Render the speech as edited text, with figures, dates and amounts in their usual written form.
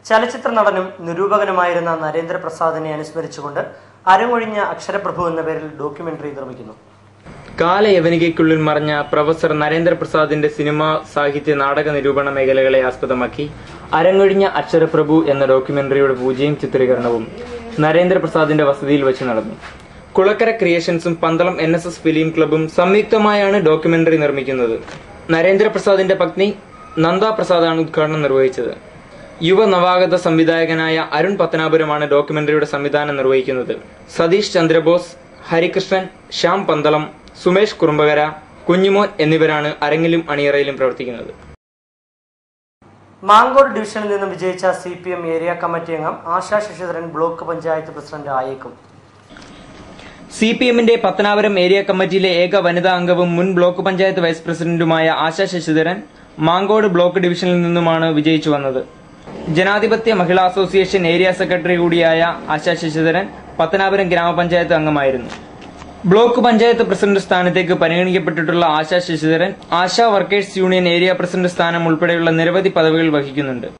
ചലച്ചിത്ര നടനും നിരൂപകനുമായിരുന്ന നരേന്ദ്രപ്രസാദിനെ അനുസ്മരിച്ചുകൊണ്ട് അരങ്ങൊഴിഞ്ഞ അക്ഷരപ്രഭു എന്ന പേരിൽ ഡോക്യുമെന്ററി നിർമ്മിക്കുന്നു. കാലയവനികയ്ക്കുള്ളിൽ മറഞ്ഞ പ്രൊഫസർ നരേന്ദ്രപ്രസാദിന്റെ സിനിമ, സാഹിത്യ, നാടക നിരൂപണ മേഖലകളെ ആസ്പദമാക്കി അരങ്ങൊഴിഞ്ഞ അക്ഷരപ്രഭു എന്ന ഡോക്യുമെന്ററിയുടെ പൂജയും ചിത്രീകരണവും നരേന്ദ്രപ്രസാദിന്റെ വസതിയിൽ വെച്ച് നടന്നു. കുളക്കര ക്രിയേഷൻസും പന്തളം NSS ഫിലിം ക്ലബും സംയുക്തമായാണ് ഡോക്യുമെന്ററി നിർമ്മിക്കുന്നത്. നരേന്ദ്രപ്രസാദിന്റെ പത്നി നന്ദ പ്രസാദാണ് ഉദ്ഘാടനം നിർവഹിച്ചത്. യുവ നവാഗത സംവിധായകനായ അരുൺ പത്തനാപുരമാണ് ഡോക്യുമെന്ററിയുടെ സംവിധാനം നിർവഹിക്കുന്നത്. സതീഷ് ചന്ദ്രബോസ്, ഹരികൃഷ്ണൻ, ശ്യാം പന്തളം, സുമേഷ് കുറുമ്പകര, കുഞ്ഞുമോൻ എന്നിവരാണ് അരങ്ങിലും അണിയറയിലും പ്രവർത്തിക്കുന്നത്. മാങ്കോട് ഡിവിഷനിൽ നിന്നും വിജയിച്ച CPM ഏരിയ കമ്മിറ്റി അംഗം ആശാ ശശിധരൻ ബ്ലോക്ക് പഞ്ചായത്ത് പ്രസിഡന്റ് ആയേക്കും. CPMന്റെ പത്തനാപുരം ഏരിയ കമ്മിറ്റിയിലെ ഏക വനിതാ അംഗവും മുൻ ബ്ലോക്ക് പഞ്ചായത്ത് വൈസ് പ്രസിഡന്റുമായ ആശാ ശശിധരൻ മാങ്കോട് ബ്ലോക്ക് ഡിവിഷനിൽ നിന്നുമാണ് വിജയിച്ചു വന്നത്. ജനാധിപത്യ മഹിളാ അസോസിയേഷൻ ഏരിയ സെക്രട്ടറി കൂടിയായ ആശാ ശശിധരൻ പത്തനാപുരം ഗ്രാമപഞ്ചായത്ത് അംഗമായിരുന്നു. ബ്ലോക്ക് പഞ്ചായത്ത് പ്രസിഡന്റ് സ്ഥാനത്തേക്ക് പരിഗണിക്കപ്പെട്ടിട്ടുള്ള Asha Sasidharan Asha workers union area president സ്ഥാനം ഉൾപ്പെടെയുള്ള നിരവധി പദവികൾ വഹിക്കുന്നുണ്ട്.